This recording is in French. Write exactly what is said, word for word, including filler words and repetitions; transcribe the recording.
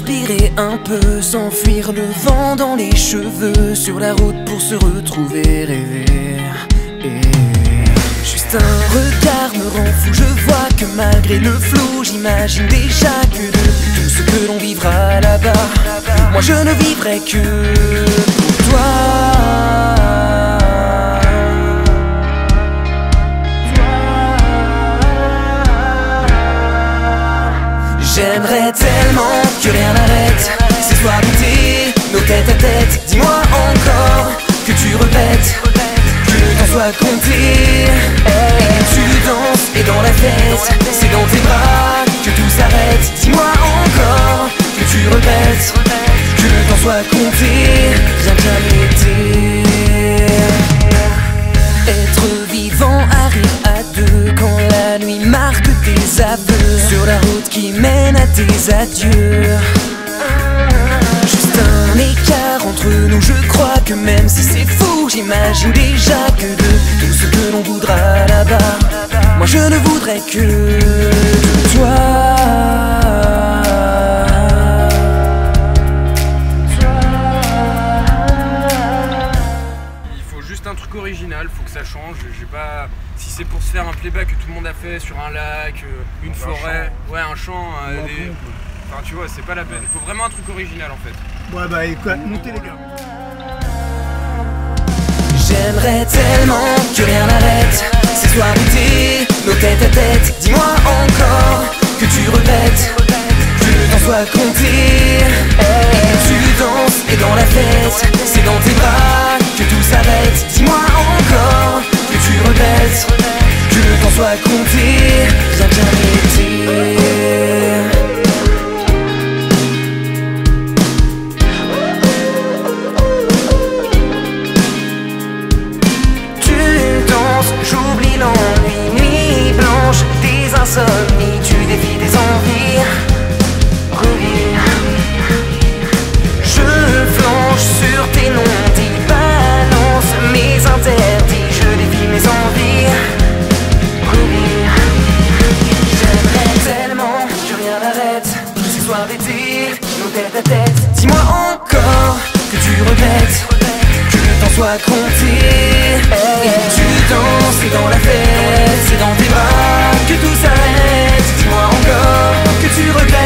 respirer un peu, s'enfuir le vent dans les cheveux, sur la route pour se retrouver, rêver. Et juste un regard me rend fou, je vois que malgré le flou, j'imagine déjà que de tout ce que l'on vivra là-bas, moi je ne vivrai que pour toi. J'aimerais tellement que rien n'arrête ces soirs d'été, nos têtes à tête. Dis-moi encore que tu répètes, que le temps soit compté, et que tu danses et dans la fête, c'est dans tes bras que tout s'arrête. Dis-moi encore que tu répètes, que le temps soit compté, rien qu'un été. Être vivant arrive à deux quand la nuit marque tes aveux, sur la route qui mène à tes adieux. Juste un écart entre nous, je crois que même si c'est fou, j'imagine déjà que de tout ce que l'on voudra là-bas, moi je ne voudrais que de toi. Un truc original, faut que ça change. J'ai pas. Si c'est pour se faire un playback que tout le monde a fait sur un lac, euh, une forêt, ouais, un champ, euh, des... enfin tu vois, c'est pas la peine. Faut vraiment un truc original en fait. Ouais, bah écoute, montez les gars. J'aimerais tellement que rien n'arrête ces soirs d'été, nos têtes à tête. Dis-moi encore que tu répètes, que le temps soit compté, et que tu danses et dans la fête, c'est dans tes bras que tout s'arrête. Dis-moi encore que tu répètes, que le temps soit compté, rien qu'un été. Tu danses, j'oublie l'ennui, nuit blanche, des insomnies, tu défies des envies, revire. Je flanche sur tes non-dits, balance mes interdits, je défie mes envies, revire. J'aimerais tellement que rien n'arrête ces soirs d'été, nos têtes à tête. Dis-moi encore que tu répètes, que le temps soit compté, et que tu danses et dans la fête, c'est dans tes bras que tout s'arrête. Dis-moi encore que tu répètes,